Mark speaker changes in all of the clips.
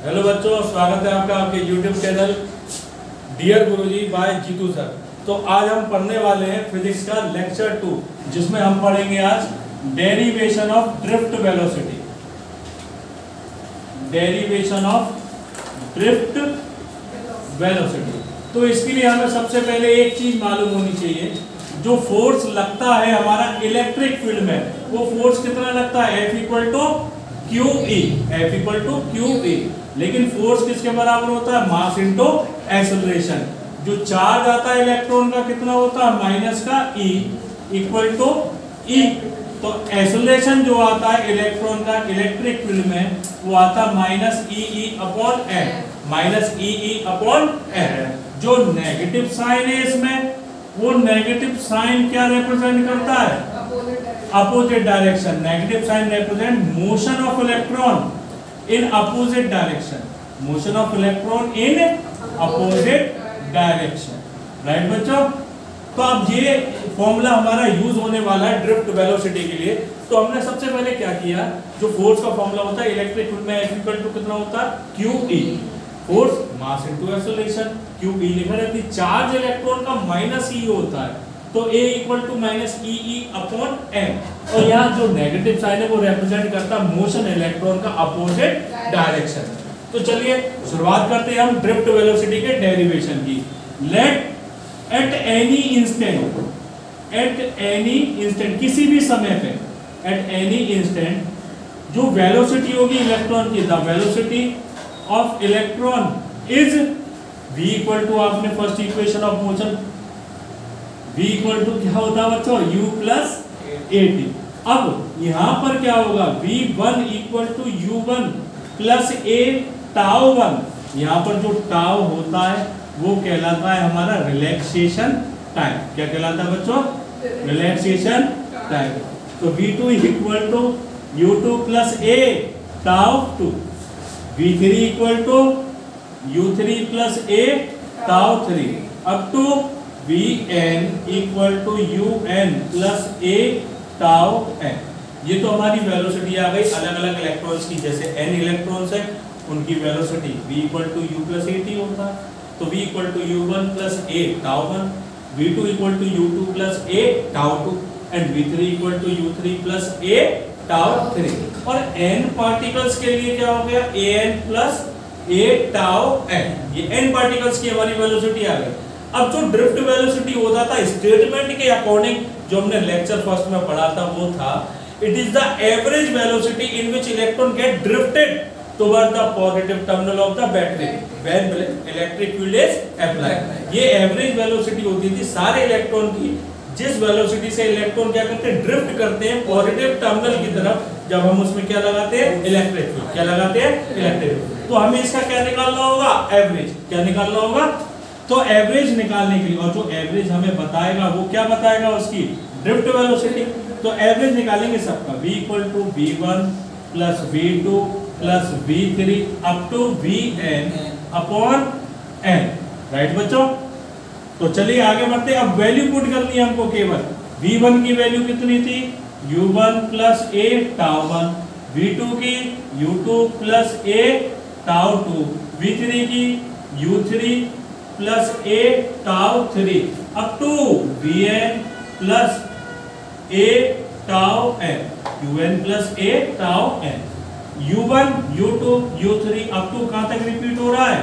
Speaker 1: Hello बच्चों, स्वागत है आपका आपके YouTube channel dear Guruji by Jitu sir. तो आज हम पढ़ने वाले हैं फिजिक्स का लेक्चर 2, जिसमें हम पढ़ेंगे आज derivation of drift velocity. Derivation of drift velocity. तो इसके लिए हमें सबसे पहले एक चीज मालूम होनी चाहिए, जो फोर्स लगता है हमारा इलेक्ट्रिक फील्ड में, वो फोर्स कितना लगता है? F equal to Q E. F equal to Q E. लेकिन फोर्स किसके बराबर होता है? Mass into acceleration. जो चार्ज आता है इलेक्ट्रॉन का कितना होता है? माइनस का ई इक्वल टू ई। तो एक्सेलरेशन जो आता है इलेक्ट्रॉन का इलेक्ट्रिक फील्ड में, वो आता है minus E upon N. Minus E upon N. जो नेगेटिव साइन है इसमें, वो नेगेटिव साइन क्या रिप्रेजेंट करता है? Opposite direction. Negative sign represent motion of electron in opposite direction. Motion of electron in opposite direction. Right बच्चों? तो अब ये फॉर्मूला हमारा यूज होने वाला है ड्रिफ्ट वेलोसिटी के लिए। तो हमने सबसे पहले क्या किया, जो फोर्स का फॉर्मूला होता है इलेक्ट्रिक फील्ड में, F इक्वल टू कितना होता है? Q E. Force mass into acceleration. Q E लिखा रहती है। चार्ज इलेक्ट्रॉन का माइनस ई होता है, तो A equal to minus E upon N. और यहाँ जो नेगेटिव साइन है वो रिप्रेजेंट करता है मोशन इलेक्ट्रॉन का अपोजिट डायरेक्शन। तो चलिए शुरुआत करते हैं हम ड्रिफ्ट वेलोसिटी के डेरिवेशन की। लेट एट एनी इंस्टेंट, किसी भी समय पे, एट एनी इंस्टेंट जो वेलोसिटी होगी इलेक्ट्रॉन की, the velocity of electron is v equal to, आपने first equation of motion, v equal to क्या होता है बच्चों? u plus at। अब यहां पर क्या होगा? v1 equal to u1 plus a tau 1। यहां पर जो टाउ होता है वो कहलाता है हमारा रिलैक्सेशन टाइम। क्या कहलाता है बच्चों? Relaxation time. तो v2 equal to u2 plus a tau 2। v3 equal to u3 plus a tau 3 up to vn equal to un plus a tau n। ये तो हमारी वेलोसिटी आ गई अलग अलग इलेक्ट्रॉन्स की। जैसे n इलेक्ट्रॉन्स है, उनकी velocity v equal to u plus at होता है। तो v equal to u1 plus a tau 1, v2 equal to u2 plus a tau 2 and v3 equal to u3 plus a tau 3। और n particles के लिए क्या हो गया? an plus a tau n। ये n पार्टिकल्स की हमारी velocity आ गई। अब जो ड्रिफ्ट वेलोसिटी होता था स्टेटमेंट के अकॉर्डिंग, जो हमने लेक्चर फर्स्ट में पढ़ा था, वो था it is the average velocity in which electron get drifted toward the positive terminal of the battery when electric field is applied. ये एवरेज वेलोसिटी होती थी सारे इलेक्ट्रॉन की, जिस वेलोसिटी से इलेक्ट्रॉन क्या करते हैं? ड्रिफ्ट करते हैं पॉजिटिव टर्मिनल की तरफ, जब हम उसमें क्या लगाते हैं? Electric field. क्या लगाते हैं? Electric field. तो हमें इसका क्या निकालना होगा? एवरेज। क्या निकालना होगा? तो एवरेज निकालने के लिए, और जो एवरेज हमें बताएगा वो क्या बताएगा? उसकी ड्रिफ्ट वेलोसिटी। तो एवरेज निकालेंगे सबका। v equal to v1 plus v2 plus v3 up to vn upon n। Right बच्चों? तो चलिए आगे बढ़ते हैं। अब वैल्यू पुट करनी है हमको केवल। v1 की वैल्यू कितनी थी? u1 plus a tau 1, v2 की u2 plus a tau 2, v3 की u3 plus a tau 3 up to vn plus a tau n, un plus a tau n। u1 u2 u3 up to कहां तक repeat हो रहा है?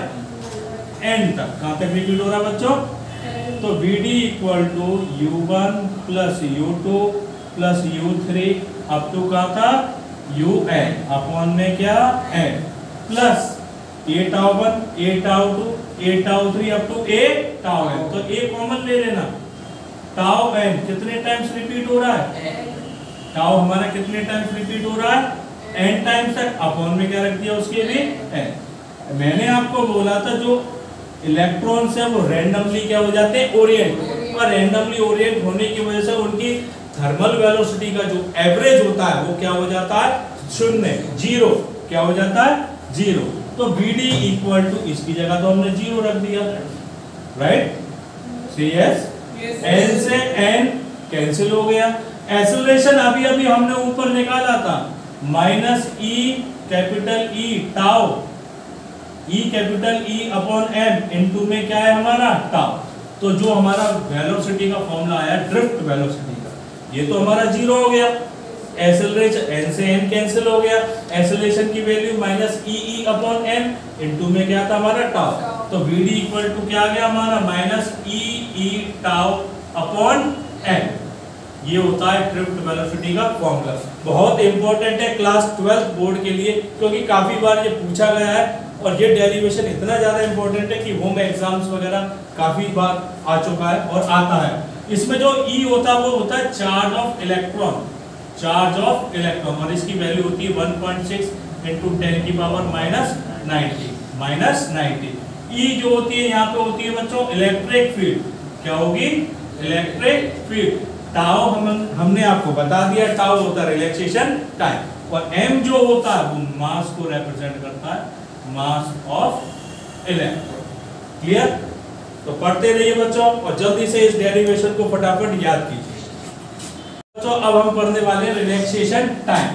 Speaker 1: n तक। कहां तक रिपीट हो रहा है बच्चों? तो vd equal to u1 plus u2 plus u3 up to कहां था? un अपॉन में क्या? n plus a tau 1 a tau 2 a tau 3 up to a tau n। तो a कॉमन ले लेना। टाउ n कितने टाइम्स रिपीट हो रहा है? टाउ हमारा कितने टाइम्स रिपीट हो रहा है? n टाइम्स तक। अपॉन में क्या रख दिया उसके भी? n। मैंने आपको बोला था जो इलेक्ट्रॉन्स है वो रैंडमली क्या हो जाते हैं? ओरिएंट। और रैंडमली ओरिएंट होने की वजह से उनकी थर्मल वेलोसिटी का जो एवरेज होता है वो क्या हो जाता है? शून्य, जीरो। क्या हो जाता है? जीरो। तो vd इक्वल टू, इसकी जगह तो हमने जीरो रख दिया। राइट? यस। n से n कैंसिल हो गया। एक्सेलरेशन अभी अभी हमने ऊपर निकाला था, minus E capital E tau E capital E upon M into में क्या है हमारा टाउ। तो जो हमारा वेलोसिटी का फॉर्मूला आया ड्रिफ्ट वेलोसिटी का, ये तो हमारा 0 हो गया। एक्सेलरेशन n से n कैंसिल हो गया, एक्सेलरेशन की value minus E upon M into में क्या था हमारा टाउ। तो vd इक्वल टू क्या आ गया हमारा minus E tau upon M. ये होता है ड्रिफ्ट वेलोसिटी का फॉर्मूला। बहुत इंपॉर्टेंट है क्लास 12 बोर्ड के लिए, क्योंकि काफी बार ये पूछा गया है और ये डेरिवेशन इतना ज्यादा इंपॉर्टेंट है कि होम एग्जाम्स वगैरह काफी बार आ चुका है और आता है। इसमें जो ई होता है वो होता है charge of electron, charge of electron, और इसकी वैल्यू होती है 1.6 इंटू 10 की पावर माइनस 90। ई जो होती है यहाँ पे होती है बच्चों इलेक्ट्रिक फील्ड। क्या होगी? Electric field. टाउ हमने आपको बता दिया, टाउ होता है रिलैक्सेशन टाइम, और एम जो होता है वो मास को रिप्रेजेंट करता है, मास ऑफ इलेक्ट्रॉन। क्लियर? तो पढ़ते रहिए बच्चों और जल्दी से इस डेरिवेशन को फटाफट याद कीजिए। तो अब हम पढ़ने वाले हैं relaxation time.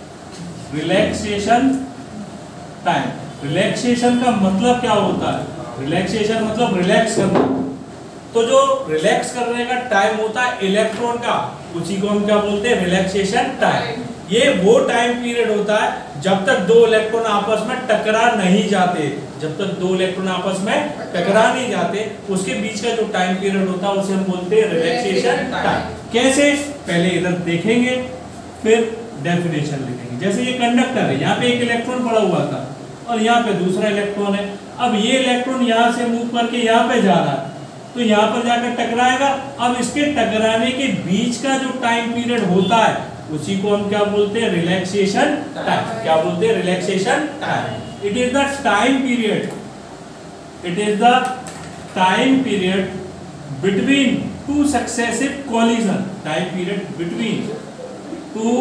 Speaker 1: Relaxation time, relaxation का मतलब क्या होता है? रिलैक्सेशन मतलब रिलैक्स करना। तो जो रिलैक्स करने का टाइम होता है इलेक्ट्रॉन का, उसी को हम क्या बोलते हैं? Relaxation time. ये वो टाइम पीरियड होता है जब तक दो इलेक्ट्रॉन आपस में टकरा नहीं जाते, जब तक दो इलेक्ट्रॉन आपस में टकरा नहीं जाते, उसके बीच का जो टाइम पीरियड होता है उसे हम बोलते हैं रिलैक्सेशन टाइम। कैसे? पहले इधर देखेंगे फिर डेफिनेशन लिखेंगे। जैसे ये कंडक्टर है, यहाँ पे एक इलेक्ट्रॉन पड़ा हुआ था और यहाँ पे दूसरा इलेक्ट्रॉन है। अब ये इलेक्ट्रॉन यहाँ से मूव करके यहाँ पे जा रहा है, तो यहाँ पर जाकर टकराएगा। अब इसके टकराने के बीच का जो टाइम पीरियड होता है उसी को हम क्या बोलते हैं? Relaxation time. क्या बोलते हैं? Relaxation time. It is the time period, it is the time period between two successive collision. Time period between two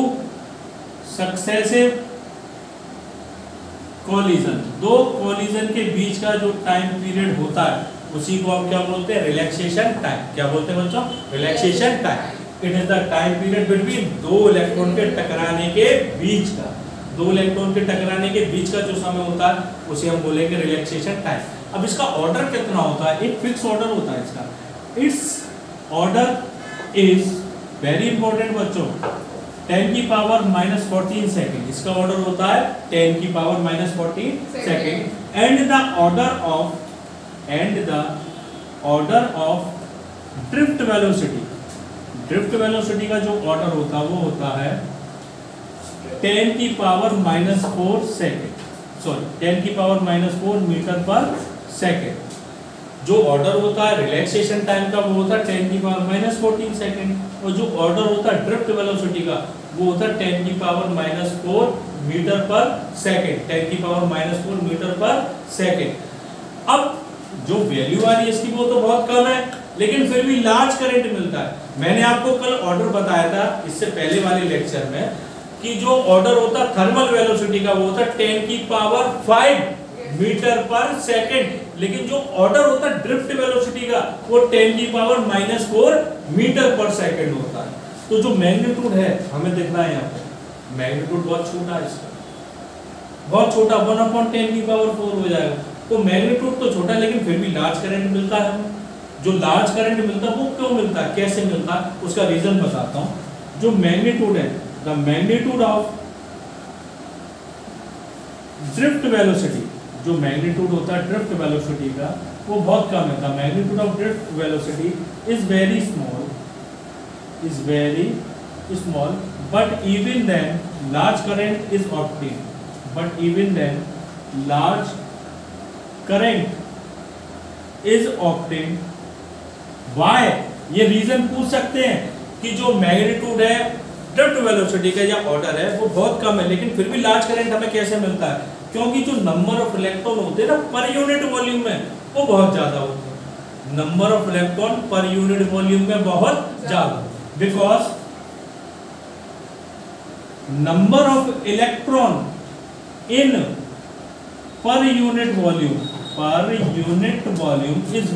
Speaker 1: successive collision, दो कॉलिजन के बीच का जो टाइम पीरियड होता है उसी को हम क्या बोलते हैं? Relaxation time. क्या बोलते हैं बच्चों? Relaxation time. It is the time period between दो इलेक्ट्रॉन के टकराने के बीच का, दो इलेक्ट्रॉन के टकराने के बीच का जो समय होता है उसे हम बोलेंगे रिलैक्सेशन टाइम। अब इसका ऑर्डर कितना होता है? एक फिक्स ऑर्डर होता है इसका। It's order is very important बच्चों, 10 की पावर -14 सेकेंड। इसका ऑर्डर होता है 10 की power -14 second. And the order of drift velocity, drift velocity का जो ऑर्डर होता है वो होता है 10 की पावर -4 सेकेंड, सॉरी 10 की पावर -4 मीटर पर सेकेंड। जो ऑर्डर होता है रिलैक्सेशन टाइम का वो होता है 10 की पावर -14 सेकेंड, और जो ऑर्डर होता है ड्रिफ्ट वेलोसिटी का वो होता है 10 की पावर -4 मीटर पर सेकेंड। 10 की पावर -4 मीटर पर सेकेंड। अब जो वैल्यू आ रही है इसकी वो तो बहुत कम है, लेकिन फिर भी लार्ज करंट मिलता है। मैंने आपको कल ऑर्डर बताया था इससे पहले वाले लेक्चर में कि जो ऑर्डर होता है थर्मल वेलोसिटी का वो होता है 10 की पावर 5 मीटर पर सेकेंड, लेकिन जो ऑर्डर होता है ड्रिफ्ट वेलोसिटी का वो 10 की पावर -4 मीटर पर सेकेंड होता है। तो जो मैग्नीट्यूड है हमें देखना है, यहाँ पे मैग्नीट्यूड बहुत छोटा है इसका, बहुत छोटा, 1/10 की पावर 4 हो जाएगा। तो मैग्नीट्यूड तो छोटा है लेकिन फिर भी लार्ज करंट मिलता है हमें। जो लार्ज करंट मिलता है वो क्यों मिलता है, कैसे मिलता है, उसका रीजन बताता हूं। जो मैग्नीट्यूड है, the magnitude of drift velocity, जो मैग्नीट्यूड होता है ड्रिफ्ट वेलोसिटी का वो बहुत कम है। The magnitude of drift velocity is very small, but even then large current is obtained, but even then large current is obtained. Why? ये reason पूछ सकते हैं कि जो मैग्नीट्यूड है ड्रिफ्ट वेलोसिटी का या ऑर्डर है वो बहुत कम है, लेकिन फिर भी लार्ज करंट हमें कैसे मिलता है? क्योंकि जो नंबर ऑफ इलेक्ट्रॉन होते हैं ना पर यूनिट वॉल्यूम में वो बहुत ज्यादा होते हैं। Number of electron per unit volume में बहुत ज्यादा, because number of electron in per unit volume is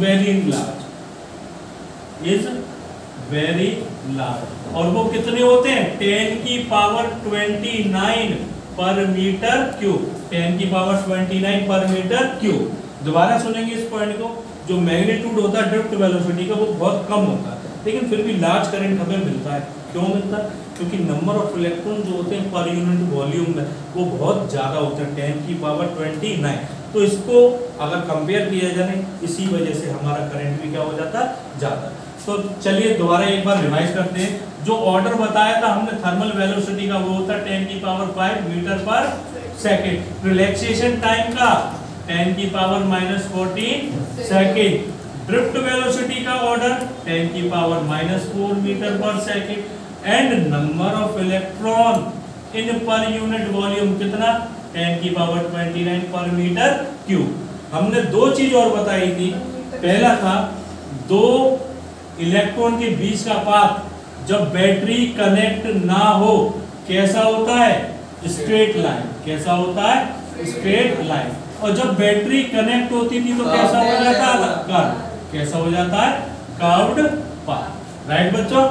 Speaker 1: very large. और वो कितने होते हैं? 10 की पावर 29 पर मीटर क्यूब, 10 की पावर 29 पर मीटर क्यूब। दोबारा सुनेंगे इस पॉइंट को, जो मैग्नीट्यूड होता है ड्रिफ्ट वेलोसिटी का वो बहुत कम होता है, लेकिन फिर भी लार्ज करंट हमें मिलता है। क्यों मिलता है? क्योंकि नंबर ऑफ इलेक्ट्रॉन जो होते हैं पर यूनिट वॉल्यूम में वो बहुत ज़्यादा होते हैं, 10 की पावर 29। तो इसको अगर कंपेयर किया जाए, इसी वजह से हमारा करंट भी क्या हो जाता है, ज़्यादा। तो चलिए दोबारा एक बार रिवाइज करते हैं। जो ऑर्डर बताया था हमने थर्मल वेलोसिटी का वो होता है 10 की power 5 metre per second. Relaxation time का 10 की पावर -14 सेकेंड। ड्रिफ्ट वेलोसिटी का ऑर्डर 10 की power -4 metre per second. And number of electron in per unit volume कितना, 10 की पावर 29 पर मीटर क्यूब। हमने दो चीज और बताई थी। पहला था दो इलेक्ट्रॉन के बीच का पाथ जब बैटरी कनेक्ट ना हो कैसा होता है, स्ट्रेट लाइन। कैसा होता है, स्ट्रेट लाइन। और जब बैटरी कनेक्ट होती थी तो कैसा हो जाता है, कर्व। कैसा हो जाता है, कर्व्ड पाथ। राइट बच्चों?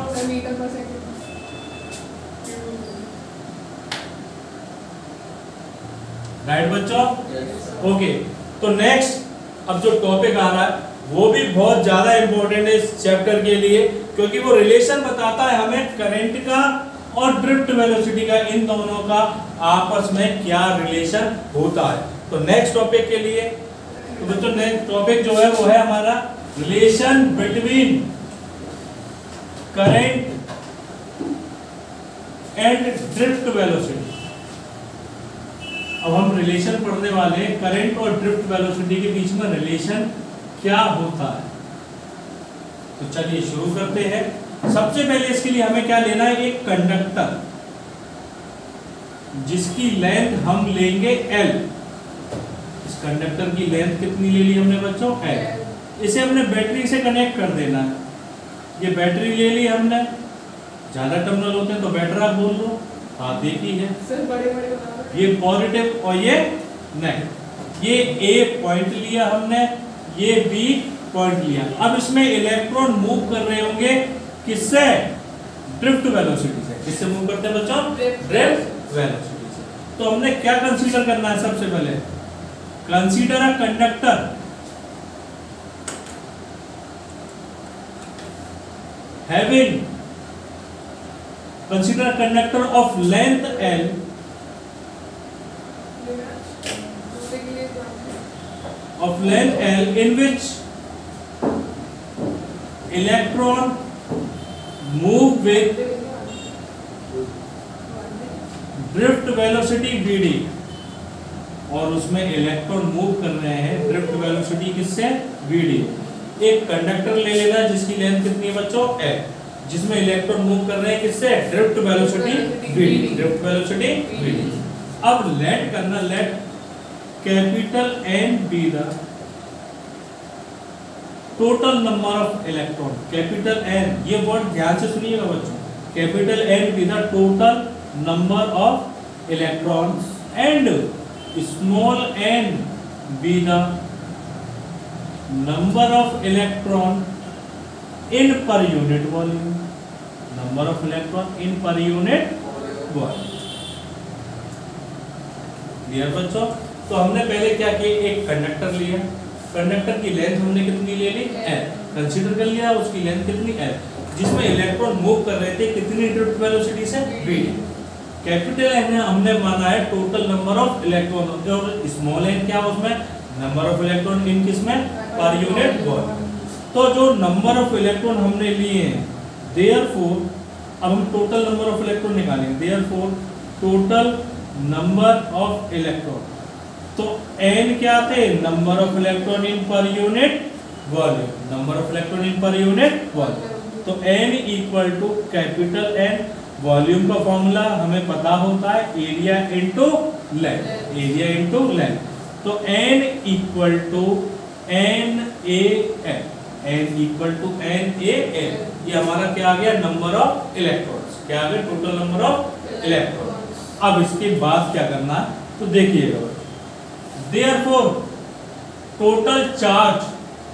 Speaker 1: राइट बच्चों? ओके। तो नेक्स्ट अब जो टॉपिक आ रहा है वो भी बहुत ज्यादा इंपॉर्टेंट है इस चैप्टर के लिए, क्योंकि वो रिलेशन बताता है हमें करंट का और ड्रिफ्ट वेलोसिटी का, इन दोनों का आपस में क्या रिलेशन होता है। तो नेक्स्ट टॉपिक के लिए तो बच्चों नेक्स्ट टॉपिक जो है वो है हमारा relation between current and drift velocity. अब हम रिलेशन पढ़ने वाले हैं, करंट और ड्रिफ्ट वेलोसिटी के बीच में रिलेशन क्या होता है। तो चलिए शुरू करते हैं। सबसे पहले इसके लिए हमें क्या लेना है, एक कंडक्टर जिसकी लेंथ हम लेंगे L। इस कंडक्टर की लेंथ कितनी ले ली हमने बच्चों, L। इसे हमने बैटरी से कनेक्ट कर देना है। ये बैटरी ले ली हमने, ज्यादा टर्मिनल होते हैं तो बैटरी आप बोल लो, हाँ देखी है सर, बड़े ये पॉजिटिव और ये नेगेटिव। ये A पॉइंट लिया हमने, ये B पॉइंट लिया। अब इसमें इलेक्ट्रॉन मूव कर रहे होंगे किससे, ड्रिफ्ट वेलोसिटी से। किससे मूव करते हैं बच्चों, ड्रिफ्ट वेलोसिटी से। तो हमने क्या कंसीडर करना है, सबसे पहले consider a conductor having, consider a conductor of length L in which electron move with drift velocity vd, और उसमें इलेक्ट्रॉन मूव कर रहे हैं ड्रिफ्ट वेलोसिटी किससे, vd। एक कंडक्टर ले लेना जिसकी लेंथ कितनी है बच्चों, L, जिसमें इलेक्ट्रॉन मूव कर रहे हैं किससे, drift velocity vd। Drift velocity vd। अब लेट करना, let capital N be the total number of electron. Capital N, ये वर्ड ध्यान से सुनिएगा बच्चों, capital N be the total number of electrons and small n be the number of electron in per unit volume. Number of electron in per unit volume. Clear बच्चों? तो हमने पहले क्या किया, एक कंडक्टर लिया, कंडक्टर की लेंथ हमने कितनी ले ली, L, कंसीडर कर लिया। उसकी लेंथ कितनी, L, जिसमें इलेक्ट्रॉन मूव कर रहे थे कितनी ड्रिफ्ट वेलोसिटी से, v। कैपिटल N हमने माना है टोटल नंबर ऑफ इलेक्ट्रॉन, और स्मॉल n क्या, उसमें नंबर ऑफ इलेक्ट्रॉन इन किसमें, पर यूनिट वॉल्यूम। तो जो नंबर ऑफ इलेक्ट्रॉन हमने लिए हैं, देयरफॉर अब हम टोटल नंबर ऑफ इलेक्ट्रॉन निकालेंगे। Therefore total number of electron, तो n क्या थे, number of electron in per unit volume. Number of electron in per unit volume, तो n equal to capital N, volume का formula हमें पता होता है area into length, area into length. तो n equal to NaL, n equal to NaL, ये हमारा क्या आ गया, नंबर ऑफ इलेक्ट्रॉन्स। क्या आ गया, टोटल नंबर ऑफ इलेक्ट्रॉन्स। अब इसके बाद क्या करना है, तो देखिएगा, therefore total charge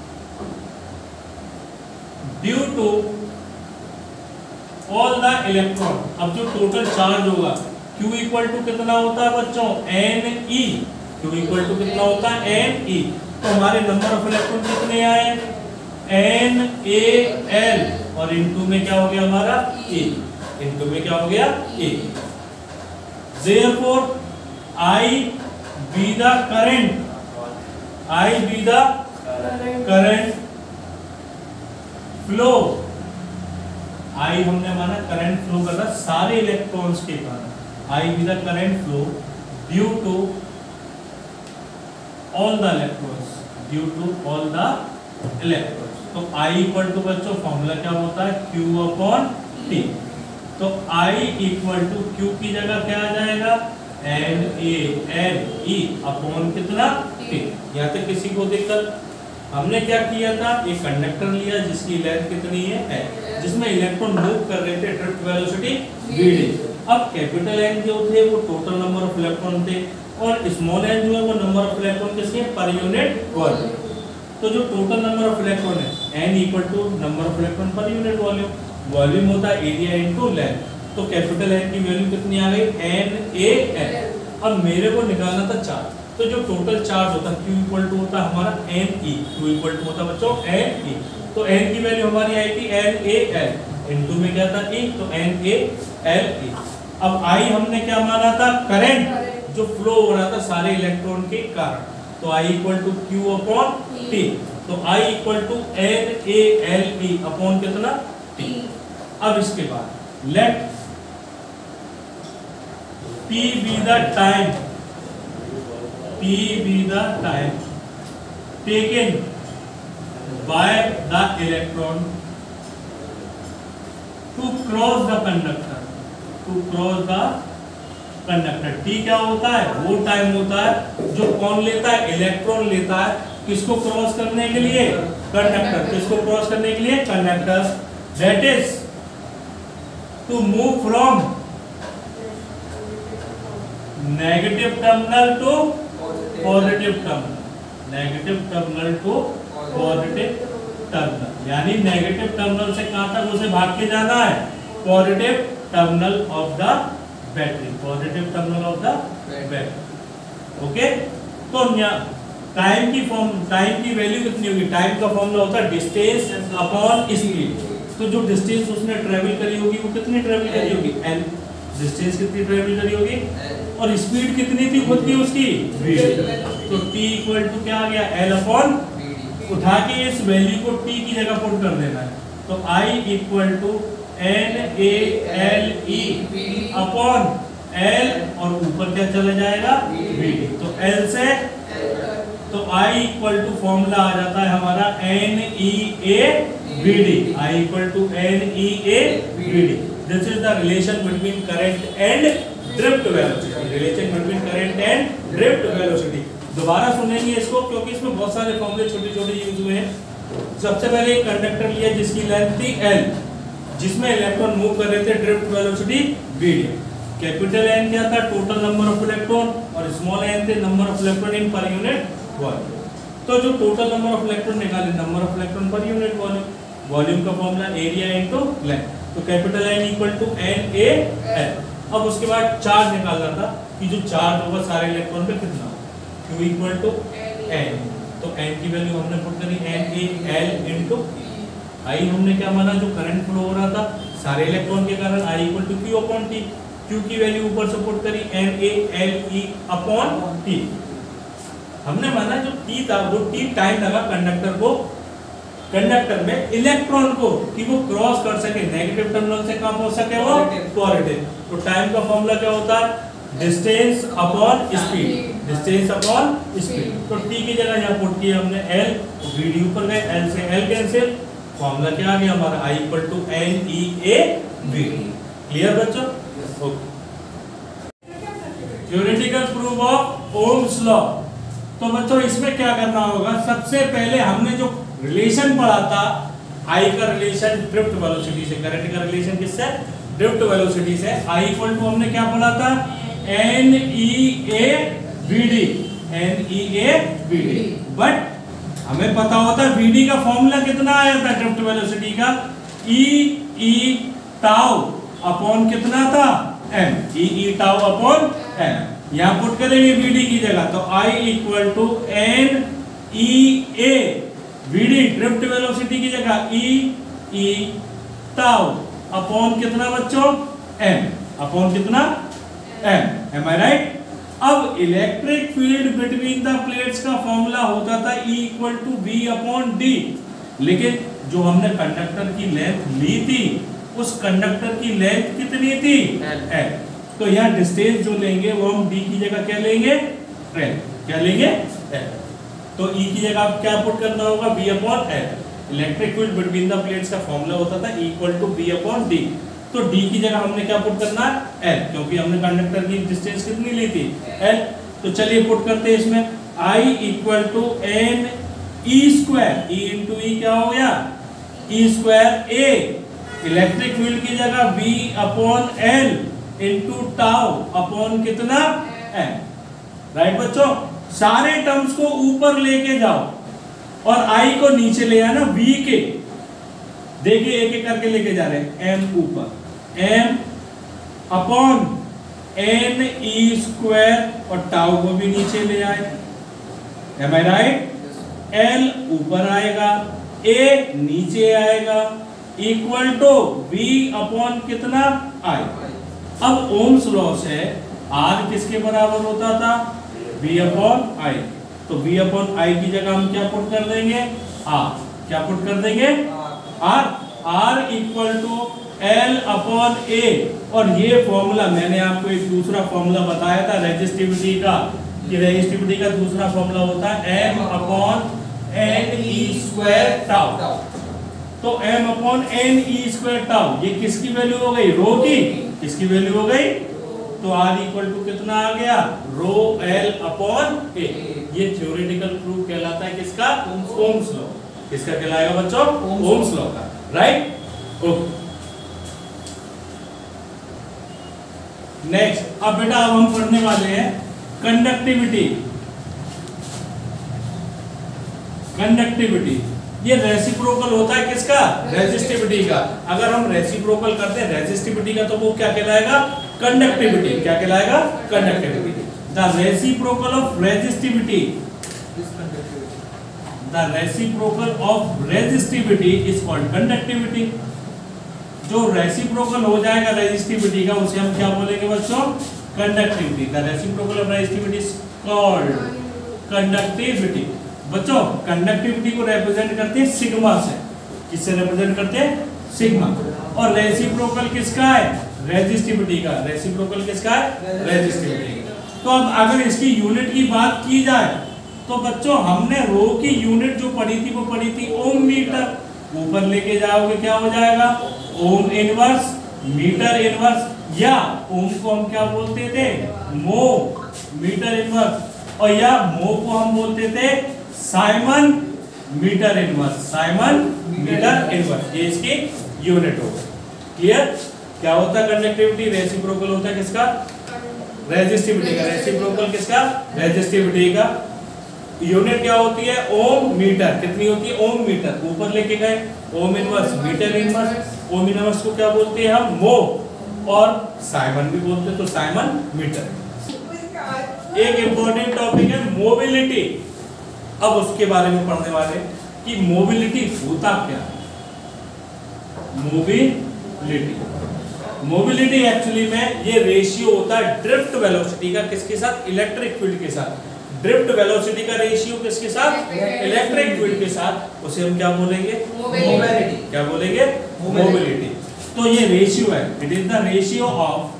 Speaker 1: due to all the electron. अब जो टोटल चार्ज होगा Q इक्वल टू कितना होता है बच्चों, N E. Q equal to कितना होता है, एन ई। तो हमारे नंबर ऑफ इलेक्ट्रॉन कितने आए, एन ए एल, और इनटू में क्या हो गया हमारा ए, इनटू में क्या हो गया ए। Therefore I be the current, I be the current flow, I हमने माना करंट फ्लो कर रहा सारे इलेक्ट्रॉन्स के कारण, I be the current flow due to all the electrons, due to all the electrons। तो I इक्वल टू बच्चों formula क्या होता है, Q अपॉन T। तो I इक्वल टू Q की जगह क्या आ जाएगा, N A L E upon कितना T। यहाँ तक किसी को दिक्कत? हमने क्या किया था, एक कंडक्टर लिया जिसकी लेंथ कितनी है, जिसमें इलेक्ट्रॉन मूव कर रहे थे, ड्रिफ्ट वेलोसिटी वीडी। अब कैपिटल एन जो थे वो टोटल नंबर ऑफ इलेक्ट्रॉन थे, और स्मॉल एन जो है वो नंबर ऑफ इलेक्ट्रॉन किसके, पर यूनिट वॉल्यूम। तो जो टोटल नंबर ऑफ इलेक्ट्रॉन है N equal to number of electron per unit volume, volume होता है एरिया इनटू लेंथ। तो कैपिटल एन की वैल्यू कितनी आ गई, एन ए एल। अब मेरे को निकालना था चार्ज, तो जो टोटल चार्ज होता है Q इक्वल टू होता है हमारा N E, Q equal to होता है बच्चों एन ई। तो एन की वैल्यू हमारी आई थी एन ए एल, इनटू में क्या था ई, तो एन ए एल ई। अब आई हमने क्या माना था, करंट जो फ्लो हो रहा था सारे इलेक्ट्रॉन के कारण, तो I equal to Q upon T. तो I equal to N A L E upon कितना टी। अब इसके बाद let T be the time, T be the time taken by the electron to cross the conductor, to cross the conductor। T क्या होता है, वो time होता है जो कौन लेता है, इलेक्ट्रॉन लेता है, किसको क्रॉस करने के लिए, कंडक्टर। किसको क्रॉस करने के लिए, conductor. That is to move from negative terminal to positive terminal, negative terminal to positive terminal. यानी नेगेटिव टर्मिनल से कहां तक उसे भाग के जाना है, positive terminal of the battery, positive terminal of the battery. Okay, तो टाइम की वैल्यू कितनी होगी, टाइम का फॉर्मूला होता है डिस्टेंस अपॉन स्पीड। तो जो डिस्टेंस उसने ट्रेवल करी होगी वो कितनी ट्रेवल करी होगी, एल। डिस्टेंस कितनी ट्रेवल करी होगी, और स्पीड कितनी थी खुद की उसकी, v। तो t इक्वल टू क्या आ गया, l अपॉन, उठा के इस वैल्यू को t की जगह पुट कर देना है। तो I equal to N A L E upon l, और ऊपर क्या चला जाएगा v। तो l से, तो I इक्वल टू फॉर्मूला आ जाता है हमारा N E A V D, I equal to N E A V D. This is the relation between current and drift velocity, relation between current and drift velocity. दोबारा सुनेंगे इसको क्योंकि इसमें बहुत सारे फॉर्मूले छोटे छोटे यूज हुए हैं। सबसे पहले एक कंडक्टर लिया जिसकी लेंथ थी L, जिसमें इलेक्ट्रॉन मूव कर रहे थे, drift velocity v। Capital N क्या था, टोटल नंबर ऑफ इलेक्ट्रॉन, और स्मॉल n थे number of electron in per unit volume. तो जो टोटल नंबर ऑफ इलेक्ट्रॉन निकाले, number of electron per unit volume, volume का फॉर्मूला एरिया इनटू लेंथ। तो capital N equal to N A L. अब उसके बाद charge निकालना था कि जो चार्ज होगा सारे इलेक्ट्रॉन पे कितना, Q इक्वल टू एन। तो n की वैल्यू हमने पुट करी N A L into I. हमने क्या माना, जो करंट फ्लो हो रहा था सारे इलेक्ट्रॉन के कारण, I equal to Q upon T। Q की वैल्यू ऊपर से पुट करी N A L E upon T। हमने माना जो T था वो T टाइम लगा कंडक्टर में इलेक्ट्रॉन को कि वो क्रॉस कर सके, नेगेटिव टर्मिनल से कहां पहुंच सके, वो पॉजिटिव। तो टाइम का फॉर्मूला क्या होता है, distance upon speed, distance upon speed. तो t की जगह यहां पुट किया हमने l, v डी ऊपर गए, l से l कैंसिल, फॉर्मूला क्या आ गया हमारा, I equal to N E A V. Clear बच्चों? Okay, theoretical proof of Ohm's law. तो बच्चों इसमें क्या करना होगा, सबसे पहले हमने जो रिलेशन पढ़ा था, I का रिलेशन ड्रिफ्ट वेलोसिटी से, करंट का रिलेशन किससे, ड्रिफ्ट वेलोसिटी से। I इक्वल टू हमने क्या पढ़ा था, N E A V D, N E A V D. But हमें पता होता है वी डी का फॉर्मूला कितना आया था ड्रिफ्ट वेलोसिटी का, ई ई टाउ अपॉन कितना था, M, E tau upon M. यहां पुट करेंगे वीडी की जगह, तो I equal to N E A, V D drift velocity की जगह ई टाउ अपॉन कितना बच्चों, एम, अपॉन कितना एम। Am I right? अब electric field between the plates का फॉर्मूला होता था E equal to V upon D, लेकिन जो हमने कंडक्टर की लेंथ ली थी उस कंडक्टर की लेंथ कितनी थी, L। तो यहाँ डिस्टेंस जो लेंगे वो हम D की जगह क्या लेंगे, L। क्या लेंगे, L। तो E की जगह आप क्या पुट करना होगा, V upon L। Electric field between the plates का फॉर्मूला होता था E equal to V upon D, तो D की जगह हमने क्या पुट करना है, L, क्योंकि हमने कंडक्टर की डिस्टेंस कितनी ली थी, L। तो चलिए पुट करते हैं इसमें, I equal to N E square, E into E क्या हो गया, E square A, electric field की जगह V upon L into tau upon कितना, M। राइट बच्चों, सारे टर्म्स को ऊपर लेके जाओ और I को नीचे ले आना V के, देखिए एक एक करके लेके जा रहे हैं, m ऊपर, m upon N E square और टाउ को भी नीचे ले आए, एम आई राइट? l ऊपर आएगा, a नीचे आएगा, इक्वल टू v अपॉन कितना, i। अब ओम्स लॉ से r किसके बराबर होता था, v अपॉन i, तो v अपॉन i की जगह हम क्या पुट कर देंगे, r। क्या पुट कर देंगे, R equal to L upon A, और ये फॉर्मूला मैंने आपको एक दूसरा फॉर्मूला बताया था रेजिस्टिविटी का, कि रेजिस्टिविटी का दूसरा फॉर्मूला होता है M upon N E square tau. तो M upon N E square tau, ये किसकी वैल्यू हो गई, रो की, किसकी वैल्यू हो गई, तो R इक्वल टू कितना आ गया, रो L अपॉन A। ये थ्योरेटिकल प्रूफ कहलाता है किसका, ओम्स लॉ। किसका कहलाएगा बच्चों, ओम्स लॉ का, राइट? ओके, नेक्स्ट, अब बेटा अब हम पढ़ने वाले हैं कंडक्टिविटी। कंडक्टिविटी ये रेसिप्रोकल होता है किसका, रेजिस्टिविटी का। अगर हम रेसिप्रोकल करते हैं रेजिस्टिविटी का, तो वो क्या कहलाएगा, कंडक्टिविटी। क्या कहलाएगा, conductivity. The reciprocal of resistivity, the reciprocal of resistivity is called conductivity। जो रेसिप्रोकल हो जाएगा रेजिस्टिविटी का उसे हम क्या बोलेंगे बच्चों, conductivity. The reciprocal of resistivity is called conductivity. बच्चों कंडक्टिविटी को रिप्रेजेंट करते हैं सिग्मा से, किससे रिप्रेजेंट करते हैं, सिग्मा। और रेसिप्रोकल किसका है, रेजिस्टिविटी का। रेसिप्रोकल किसका है, रेजिस्टिविटी का। तो अब अगर इसकी यूनिट की बात की जाए तो बच्चों हमने रो की यूनिट जो पढ़ी थी वो पढ़ी थी ओम मीटर। ऊपर लेके जाओगे क्या हो जाएगा, ओम इनवर्स, मीटर इनवर्स, या ओम को हम क्या बोलते थे, मो, मीटर इनवर्स, और या मो को हम बोलते थे siemens metre inverse. Siemens metre inverse, ये इसकी यूनिट होगा। क्लियर? क्या होता है कंडक्टिविटी, रेसिप्रोकल होता है किसका, रेजिस्टिविटी का। रेसिप्रोकल किसका, रेजिस्टिविटी का। यूनिट क्या होती है, ओम मीटर। कितनी होती है, ओम मीटर। ऊपर लेके गए ohm inverse, metre inverse. Ohm inverse को क्या बोलते हैं हम, मो, और साइमन भी बोलते हैं, तो साइमन मीटर। एक इंपॉर्टेंट टॉपिक है मोबिलिटी। अब उसके बारे में पढ़ने वाले कि मोबिलिटी होता क्या है। मोबिलिटी, मोबिलिटी एक्चुअली में ये रेशियो होता है ड्रिफ्ट वेलोसिटी का, किसके साथ, इलेक्ट्रिक फील्ड के साथ। ड्रिफ्ट वेलोसिटी का रेशियो किसके साथ, इलेक्ट्रिक फील्ड के साथ। उसे हम क्या बोलेंगे, मोबिलिटी। क्या बोलेंगे, मोबिलिटी। तो ये रेशियो है, it is the ratio of,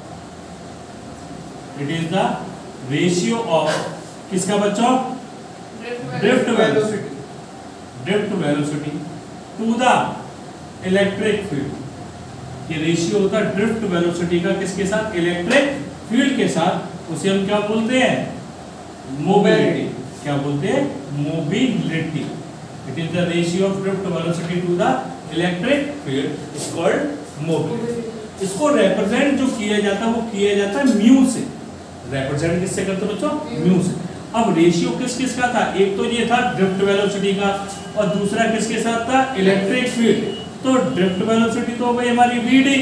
Speaker 1: it is the ratio of किसका बच्चों, drift velocity, drift velocity to the electric field. ये रेशियो होता है ड्रिफ्ट वेलोसिटी का किसके साथ, इलेक्ट्रिक फील्ड के साथ। उसे हम क्या बोलते हैं, मोबिलिटी। क्या बोलते हैं, mobility. It is the ratio of drift velocity to the electric field is called mobility. इसको रिप्रेजेंट जो किया जाता है वो किया जाता है म्यू से। रिप्रेजेंट किससे करते हैं बच्चों, म्यू से। अब रेशियो किस किस का था, एक तो ये था ड्रिफ्ट वेलोसिटी का, और दूसरा किसके साथ था, इलेक्ट्रिक फील्ड। तो ड्रिफ्ट वेलोसिटी तो हो गई हमारी vd,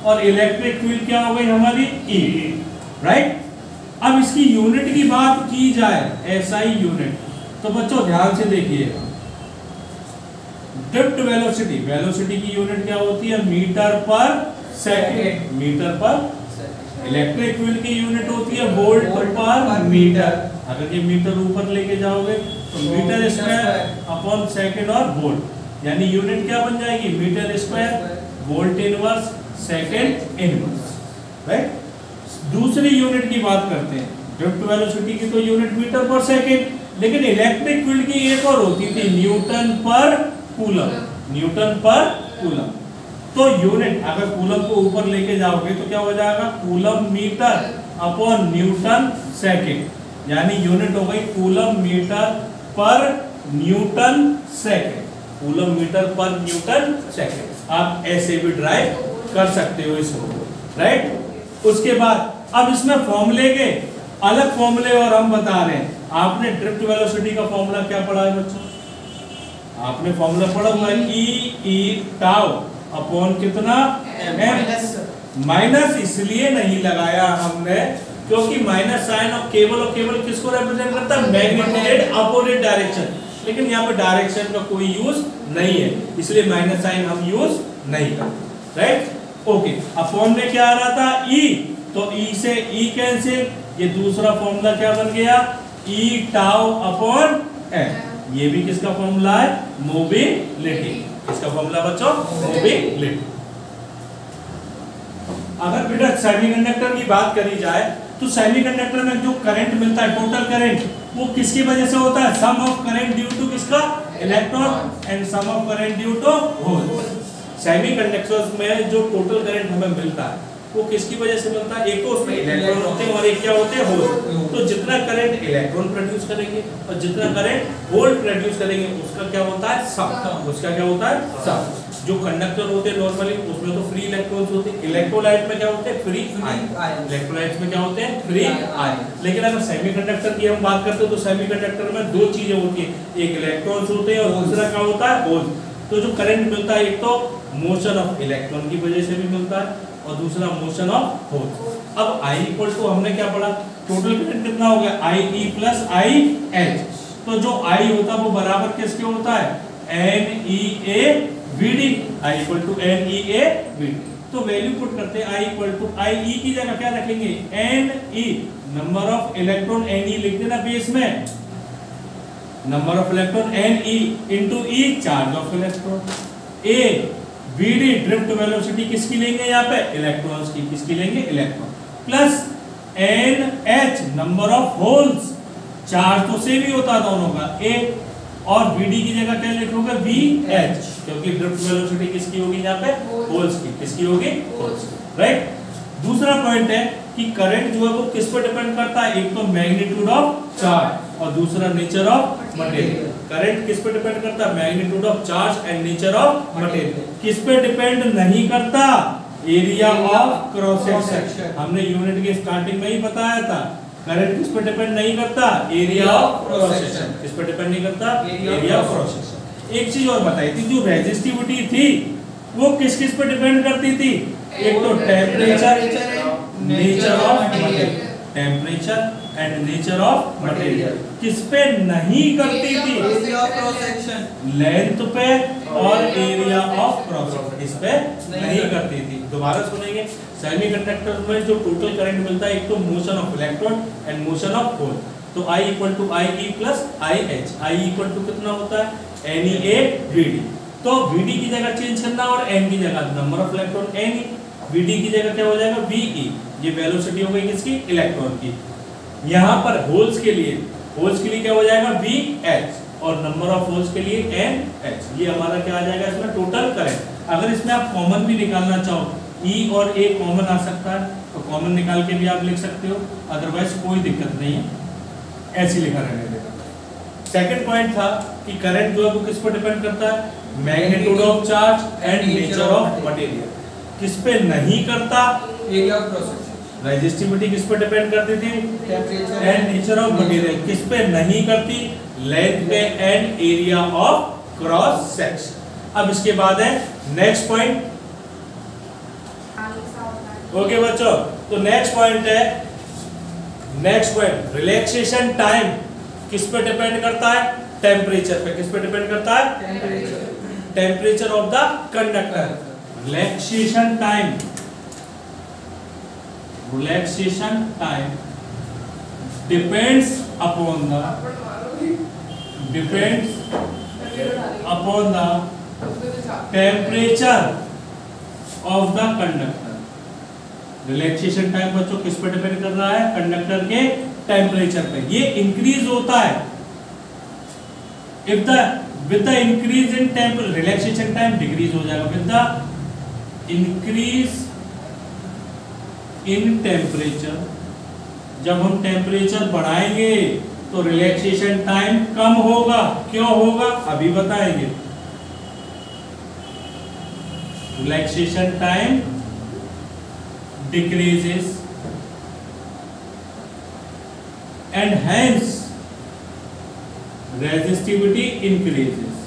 Speaker 1: और इलेक्ट्रिक फील्ड क्या हो गई हमारी E, राइट। अब इसकी यूनिट की बात की जाए SI यूनिट, तो बच्चों ध्यान से देखिएगा, ड्रिफ्ट वेलोसिटी, वेलोसिटी की यूनिट क्या होती है metre per second, metre per. Electric field की यूनिट होती है वोल्ट पर मीटर, अगर ये मीटर ऊपर लेके जाओगे तो मीटर स्क्वायर अपॉन सेकंड और वोल्ट, यानी यूनिट क्या बन जाएगी metre square volt inverse second inverse, right. दूसरी यूनिट की बात करते हैं, ड्रिफ्ट वेलोसिटी की तो यूनिट मीटर पर सेकंड, लेकिन इलेक्ट्रिक फील्ड की एक और होती थी newton per coulomb, newton per coulomb. तो यूनिट अगर कूलम को ऊपर लेके जाओगे तो क्या हो जाएगा coulomb metre upon newton second, यानी यूनिट हो गई coulomb metre per newton second, coulomb metre per newton second. आप ऐसे भी ड्राइव कर सकते हो इसको, राइट। उसके बाद अब इसमें फॉर्मूले के अलग फॉर्मूले और हम बता रहे हैं। आपने ड्रिफ्ट वेलोसिटी का फॉर्मूला क्या पढ़ा है बच्चों, आपने फॉर्मूला पढ़ा हुआ है E टाउ अपॉन कितना m, माइनस इसलिए नहीं लगाया हमने क्योंकि माइनस साइन और केवल किसको रिप्रेजेंट करता है मैग्नीट्यूड अपोजिट डायरेक्शन, लेकिन यहाँ पे डायरेक्शन का कोई यूज नहीं है, इसलिए माइनस साइन हम यूज नहीं करते, राइट। ओके, अब फॉर्म में क्या आ रहा था E, तो E से E कैंसिल, ये दूसरा फॉर्मूला क्या बन गया E टाउ अपॉन m, ये भी किसका फॉर्मूला है मोबिलिटी, किसका फॉर्मूला बच्चों मोबिलिटी। अगर बेटा सेमीकंडक्टर की बात करी जाए तो सेमीकंडक्टर में जो करंट मिलता है टोटल करंट वो किसकी वजह से होता है sum of current due to किसका electron and sum of current due to hole. Semiconductors में जो टोटल करंट हमें मिलता है वो किसकी वजह से मिलता है, एक तो उसमें इलेक्ट्रॉन होते हैं और एक क्या होते हैं होल। तो जितना करंट इलेक्ट्रॉन प्रोड्यूस करेंगे और जितना करंट होल प्रोड्यूस करेंगे उसका क्या होता है सम, उसका क्या होता है सम। जो कंडक्टर होते हैं नॉर्मली उसमें तो फ्री इलेक्ट्रॉन्स होते हैं, इलेक्ट्रोलाइट में क्या होते हैं फ्री आयन, इलेक्ट्रोलाइट्स में क्या होते हैं फ्री आयन। लेकिन अगर सेमीकंडक्टर की हम बात करते हैं तो सेमीकंडक्टर में दो चीजें होती है, एक इलेक्ट्रॉन्स होते हैं और दूसरा क्या होता है होल। तो जो करंट मिलता है एक तो मोशन ऑफ इलेक्ट्रॉन की वजह से भी मिलता है और दूसरा मोशन ऑफ होल। अब I इक्वल टू हमने क्या पढ़ा टोटल करंट कितना हो गया IE प्लस IH, तो जो I होता है वो बराबर किसके होता है NEA VD, I equal to NEA VD। तो वैल्यू पुट करते हैं I इक्वल टू IE की जगह क्या रखेंगे NE, number of electron NE लिख देना बेस में, number of electron NE into E charge of electron, A VD drift velocity किसकी लेंगे यहाँ पे इलेक्ट्रॉन्स की, किसकी लेंगे electron, plus NH number of holes, charge तो सेम ही होता है दोनों का A, और VD की जगह क्या लिखोगे VH क्योंकि ड्रिफ्ट वेलोसिटी किसकी होगी यहाँ पे होल्स की, किसकी होगी होल्स की, राइट। दूसरा पॉइंट है कि करंट जो है वो किस पर डिपेंड करता है, एक तो मैग्नीट्यूड ऑफ चार्ज और दूसरा नेचर ऑफ मटेरियल। करंट किस पे डिपेंड करता है magnitude of charge and nature of material. किस पे डिपेंड नहीं करता एरिया ऑफ क्रॉस सेक्शन, हमने यूनिट के स्टार्टिंग में ही बताया था। करंट किस पे डिपेंड नहीं करता एरिया ऑफ क्रॉस सेक्शन, किस पे डिपेंड नहीं करता एरिया ऑफ क्रॉस सेक्शन। एक चीज और बताई थी जो रेजिस्टिविटी थी वो किस किस पे डिपेंड करती थी, एक तो temperature nature of material, temperature and nature of material. किस पे नहीं करती थी area of cross section, length पे और एरिया ऑफ क्रॉस सेक्शन, इस पे नहीं करती थी। दोबारा सुनेंगे, सेमीकंडक्टर में जो टोटल करंट मिलता है एक तो motion of electron and motion of hole, तो I equal to IE plus IH, I equal to कितना होता है NEA VD। तो VD की जगह चेंज करना और N की जगह number of electron NE, VD की जगह क्या हो जाएगा VE, ये वेलोसिटी हो गई किसकी इलेक्ट्रॉन की। यहाँ पर होल्स के लिए क्या हो जाएगा VH और नंबर ऑफ होल्स के लिए NH, ये हमारा क्या आ जाएगा इसमें टोटल करंट। अगर इसमें आप कॉमन भी निकालना चाहो E और A कॉमन आ सकता है तो कॉमन निकाल के भी आप लिख सकते हो, अदरवाइज कोई दिक्कत नहीं है, ऐसे लिखा रहने देगा। सेकंड पॉइंट था कि करंट जो है वो किस पर डिपेंड करता है magnitude of charge and nature of material. किस पे नहीं करता
Speaker 2: area of cross section.
Speaker 1: Resistivity किस पे डिपेंड करती थी
Speaker 2: temperature
Speaker 1: and nature of material. किस पे नहीं करती लेंथ पे and area of cross section. अब इसके बाद है नेक्स्ट पॉइंट ओके बच्चों, तो नेक्स्ट पॉइंट है, नेक्स्ट पॉइंट रिलैक्सेशन टाइम किस पे डिपेंड करता है? टेम्परेचर पे। किस पे डिपेंड करता है? Temperature of the conductor. Relaxation time, relaxation time depends upon the temperature of the conductor. Relaxation time बच्चों किस पे डिपेंड कर रहा है? कंडक्टर के टेम्परेचर पे। ये इंक्रीज होता है if the with the increase in temperature, relaxation time decrease हो जाएगा with the increase in temperature। जब हम टेम्परेचर बढ़ाएंगे तो रिलैक्सेशन टाइम कम होगा। क्यों होगा? अभी बताएंगे। Relaxation time decreases and hence resistivity increases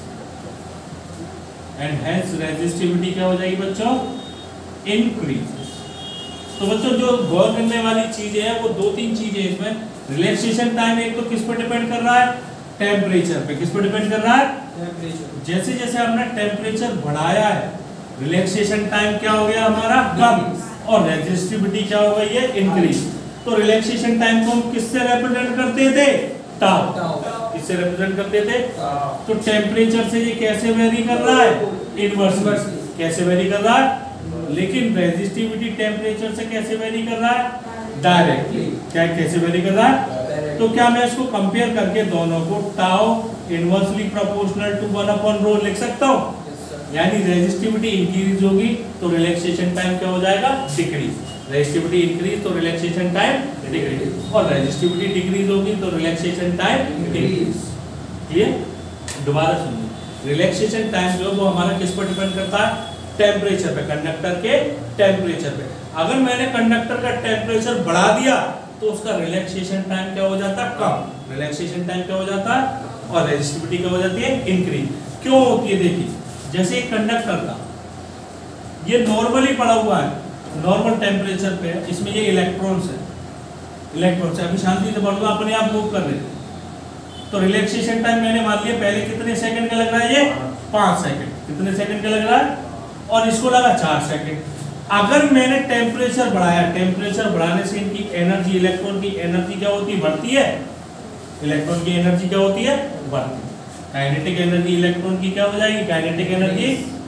Speaker 1: and hence resistivity क्या हो जाएगी बच्चों? increases। तो बच्चों जो गौर करने वाली चीजें हैं वो दो तीन चीजें इसमें। रिलैक्सेशन टाइम एक तो किस पर डिपेंड कर रहा है? टेम्परेचर पे। किस पर डिपेंड कर रहा है?
Speaker 2: टेम्परेचर।
Speaker 1: जैसे जैसे हमने टेम्परेचर बढ़ाया है रिलैक्सेशन टाइम क्या हो गया हमारा? कम। और रेजिस्टिविटी क्या हो गई है? इंक्रीज। तो रिलैक्सेशन टाइम को हम किससे रिप्रेजेंट करते थे? टाउ। किससे रिप्रेजेंट करते थे? तो टेम्परेचर से ये कैसे वेरी कर रहा है? इनवर्सली। कैसे वेरी कर रहा है? लेकिन रेजिस्टिविटी टेम्परेचर से कैसे वेरी कर रहा है? डायरेक्टली। क्या कैसे वेरी कर रहा है? तो क्या मैं इसको कंपेयर करके दोनों को टाउ इनवर्सली प्रोपोर्शनल टू 1/ρ लिख सकता हूँ? यानी रेजिस्टिविटी इंक्रीज होगी तो रिलैक्सेशन टाइम क्या हो जाएगा? डिक्रीज। रेजिस्टिविटी इंक्रीज तो रिलैक्सेशन टाइम डिक्रीज, और रेजिस्टिविटी डिक्रीज होगी तो रिलैक्सेशन टाइम इंक्रीज। क्लियर? दोबारा सुनिए। रिलैक्सेशन टाइम जो है वो हमारा किस पर डिपेंड करता है? टेम्परेचर पे, कंडक्टर के टेम्परेचर पे। अगर मैंने कंडक्टर का टेम्परेचर बढ़ा दिया तो उसका रिलैक्सेशन टाइम क्या हो जाता है? कम। रिलैक्सेशन टाइम क्या हो जाता है? और रेजिस्टिविटी क्या हो जाती है? इंक्रीज। क्यों होती है? देखिए, जैसे एक कंडक्टर था, ये नॉर्मली पड़ा हुआ है, नॉर्मल टेम्परेचर पे है, इसमें ये इलेक्ट्रॉन्स है, इलेक्ट्रॉन्स है। अभी शांति से पढ़ लो, अपने आप मूव कर रहे थे। तो रिलैक्सेशन टाइम मैंने मान लिया पहले कितने सेकंड का लग रहा है? ये 5 सेकंड। कितने सेकंड का लग रहा है? और इसको लगा 4 सेकंड। अगर मैंने टेम्परेचर बढ़ाया, टेम्परेचर बढ़ाने से इनकी एनर्जी, इलेक्ट्रॉन की एनर्जी क्या होती है? बढ़ती है। इलेक्ट्रॉन की एनर्जी क्या होती है? बढ़ती है। काइनेटिक एनर्जी इलेक्ट्रॉन की क्या हो जाएगी? Kinetic energy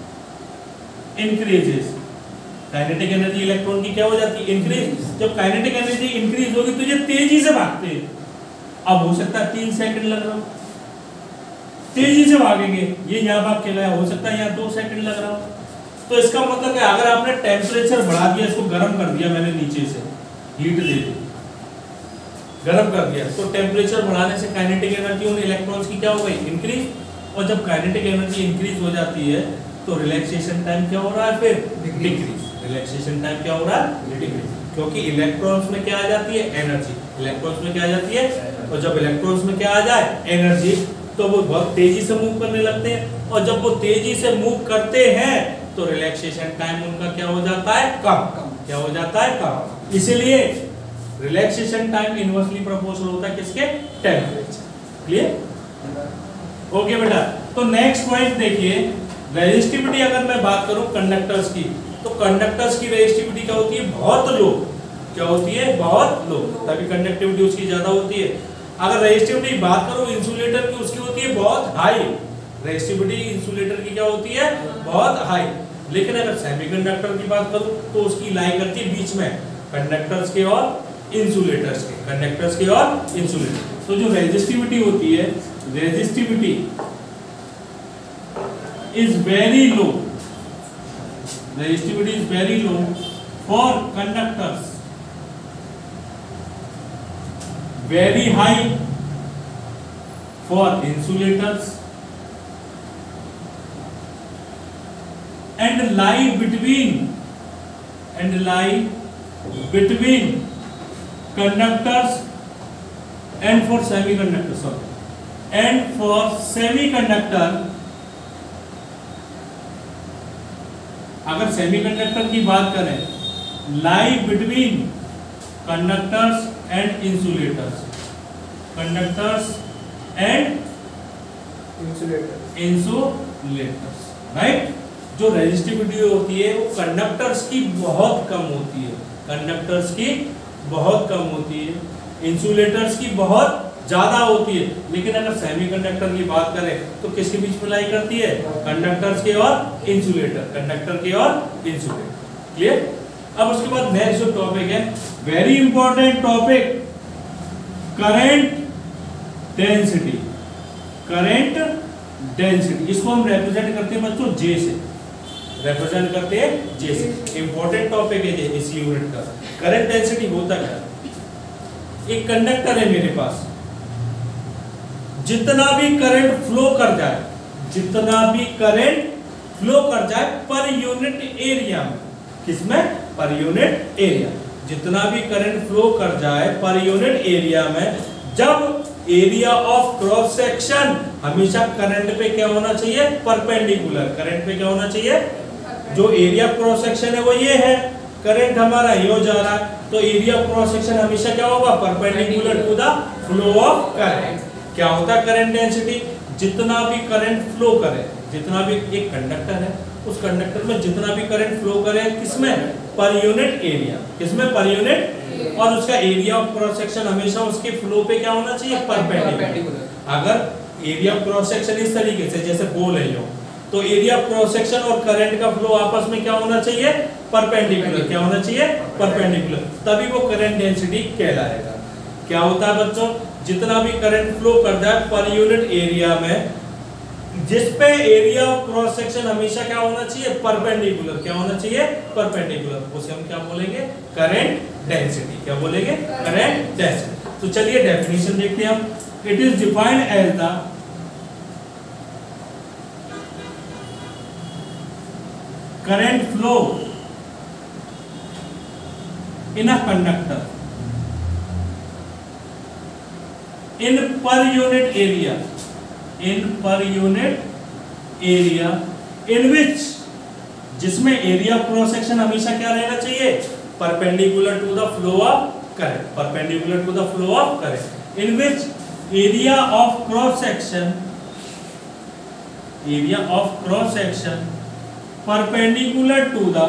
Speaker 1: increases. Kinetic energy electron की क्या हो जाती है? इंक्रीज। जब काइनेटिक एनर्जी इंक्रीज होगी तो ये तेजी से भागते हैं। अब हो सकता है 3 सेकंड लग रहा हो, तेजी से भागेंगे। ये यहाँ भाग के गया, हो सकता है यहाँ 2 सेकंड लग रहा हो। तो इसका मतलब है अगर आपने टेम्परेचर बढ़ा दिया, इसको गर्म कर दिया मैंने, नीचे से हीट दे दी, गर्म कर दिया, तो टेम्परेचर बढ़ाने से काइनेटिक एनर्जी उन इलेक्ट्रॉन्स की क्या हो गई? इंक्रीज। और जब काइनेटिक एनर्जी इंक्रीज हो जाती है तो रिलैक्सेशन टाइम क्या हो रहा है? फिर डिक्रीज। रिलैक्सेशन टाइम क्या हो रहा है? डिक्रीज। क्योंकि इलेक्ट्रॉन्स में क्या आ जाती है? एनर्जी। इलेक्ट्रॉन्स में क्या आ जाती है? और जब इलेक्ट्रॉन्स में क्या आ जाए? एनर्जी, तो वो बहुत तेजी से मूव करने लगते हैं। और जब वो तेजी से मूव करते हैं तो रिलैक्सेशन टाइम उनका क्या हो जाता है? कम। क्या हो जाता है? कम। इसीलिए रिलैक्सेशन टाइम इनवर्सली प्रोपोर्शनल होता है किसके? टेम्परेचर। क्लियर? ओके बेटा, तो नेक्स्ट पॉइंट देखिए, रेजिस्टिविटी अगर मैं बात करूं कंडक्टर्स की, तो कंडक्टर्स की रेजिस्टिविटी क्या होती है? बहुत लो। क्या होती है? बहुत लो। तभी कंडक्टिविटी उसकी ज्यादा होती है। अगर रेजिस्टिविटी बात करूं इंसुलेटर की, उसकी होती है बहुत हाई। रेजिस्टिविटी इंसुलेटर की क्या होती है? बहुत हाई। लेकिन अगर सेमीकंडक्टर की बात करूं तो उसकी लाई करती है बीच में, कंडक्टर्स के और इंसुलेटर्स के, कंडक्टर्स के और इंसुलेटर। तो जो रेजिस्टिविटी होती है, resistivity is very low, resistivity is very low for conductors, very high for insulators, and lie between conductors and for semiconductor, sorry, and for semiconductor, अगर सेमीकंडक्टर की बात करें lie between conductors and insulators, conductors and insulators, right. जो resistivity होती है वो conductors की बहुत कम होती है, कंडक्टर्स की बहुत कम होती है, इंसुलेटर्स की बहुत ज्यादा होती है। लेकिन अगर सेमीकंडक्टर की बात करें तो किसके बीच में लाई करती है? कंडक्टर्स के और इंसुलेटर, कंडक्टर के और इंसुलेटर। क्लियर? अब उसके बाद नेक्स्ट जो टॉपिक है, very important topic, current density. Current density, इसको हम रिप्रेजेंट करते हैं बच्चों जे से, रिप्रेजेंट करते हैं जे से। इंपॉर्टेंट टॉपिक है ये इस यूनिट का। करंट डेंसिटी होता क्या? एक कंडक्टर है मेरे पास, जितना भी करंट फ्लो कर जाए, जितना भी करंट फ्लो कर जाए पर यूनिट एरिया में, किसमें? पर यूनिट एरिया, जितना भी करंट फ्लो कर जाए पर यूनिट एरिया में, जब एरिया ऑफ क्रॉस सेक्शन हमेशा करंट पे क्या होना चाहिए? परपेंडिकुलर। करंट पे क्या होना चाहिए? जो एरिया क्रॉस सेक्शन है वो ये है, करंट हमारा ये हो जा रहा है, तो एरिया क्रॉस सेक्शन हमेशा क्या होगा? Perpendicular to the flow of current. क्या होता है करंट डेंसिटी? जितना भी करंट फ्लो करे, जितना भी, एक कंडक्टर है, उस कंडक्टर में जितना भी करंट फ्लो करे, किसमें? पर यूनिट एरिया, किसमें? पर यूनिट, और उसका एरिया ऑफ क्रॉस सेक्शन हमेशा उसके फ्लो पे क्या होना चाहिए? परपेंडिकुलर। अगर एरिया ऑफ क्रॉस सेक्शन इस तरीके से जैसे बोल रही हो, तो एरिया ऑफ क्रॉस सेक्शन और करंट का फ्लो आपस में क्या होना चाहिए? परपेंडिकुलर। क्या होना चाहिए? परपेंडिकुलर। तभी वो करंट डेंसिटी कहलाएगा। क्या होता है बच्चों? जितना भी करंट फ्लो कर जाए पर यूनिट एरिया में, जिस पे एरिया ऑफ क्रॉस सेक्शन हमेशा क्या होना चाहिए? परपेंडिकुलर। क्या होना चाहिए? परपेंडिकुलर। उसे हम क्या बोलेंगे? Current density. क्या बोलेंगे? Current density. तो चलिए डेफिनेशन देखते हैं हम। It is defined as the current flow in a conductor in per unit area, in per unit area in which, जिसमें एरिया ऑफ क्रॉस सेक्शन हमेशा क्या रहना चाहिए? Perpendicular to the flow of current, perpendicular to the flow of current, in which area of cross section, area of cross section perpendicular to the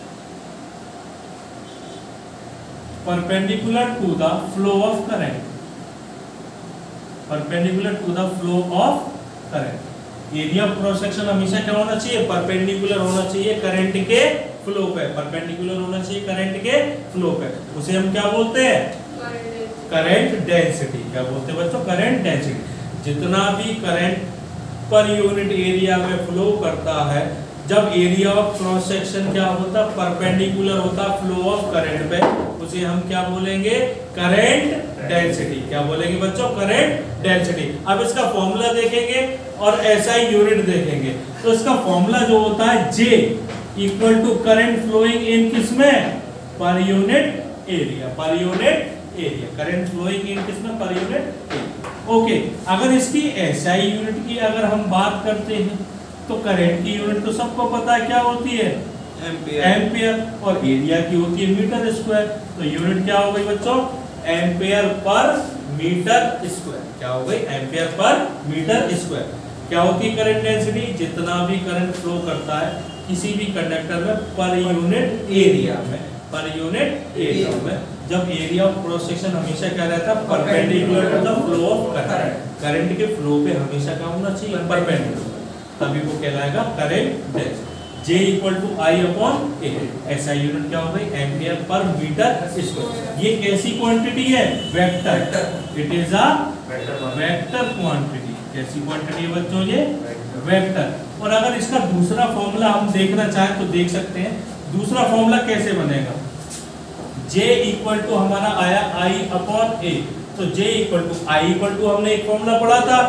Speaker 1: flow of current, perpendicular to the flow of current। Area of cross section हमेशा क्या होना चाहिए? Perpendicular होना चाहिए current के flow पे, perpendicular होना चाहिए करंट के फ्लो पे। उसे हम क्या बोलते हैं? Current density. क्या बोलते हैं बच्चों? Current density. जितना भी करंट पर यूनिट एरिया में फ्लो करता है, जब एरिया ऑफ क्रॉस सेक्शन क्या होता? परपेंडिकुलर होता फ्लो ऑफ करंट पे, उसे हम क्या बोलेंगे? Current density. क्या बोलेंगे बच्चों? Current density. अब इसका फॉर्मूला देखेंगे और ऐसा ही यूनिट देखेंगे। तो इसका फॉर्मूला जो होता है J equal to current flowing in किसमें? Per unit area, per unit area. Current flowing in किसमें? Per unit area. ओके, अगर इसकी SI यूनिट की अगर हम बात करते हैं तो करंट की यूनिट तो सबको पता है क्या होती है? एम्पियर। एम्पियर। और एरिया की होती है मीटर स्क्वायर। तो यूनिट क्या हो गई बच्चों? Ampere per metre square. क्या हो गई? Ampere per metre square. क्या होती है करंट डेंसिटी? जितना भी करंट फ्लो करता है किसी भी कंडक्टर में पर यूनिट एरिया में, पर यूनिट एरिया में, जब एरिया ऑफ क्रॉस सेक्शन हमेशा क्या रहता है? Perpendicular to the flow of current. Current के फ्लो पे हमेशा क्या होना चाहिए? परपेंडिकुलर। तभी वो कहलाएगा current density. J equal to I upon A। ऐसा यूनिट क्या हो गई? Ampere per metre square. ये कैसी क्वांटिटी है? Vector. It is a vector quantity. कैसी क्वांटिटी है बच्चों? ये वेक्टर। और अगर इसका दूसरा फॉर्मूला हम देखना चाहें तो देख सकते हैं। दूसरा फॉर्मूला कैसे बनेगा? J इक्वल टू हमारा आया I अपॉन A। तो J equal to I equal to हमने एक फॉर्मूला पढ़ा था,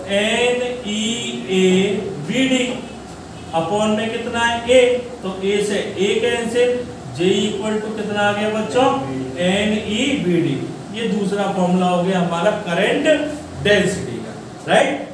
Speaker 1: NEAVD। अपॉन में कितना है? A। तो A से A cancel, J equal to कितना आ गया बच्चों? NEVD। ये दूसरा फॉर्मूला हो गया हमारा करंट डेंसिटी का, राइट।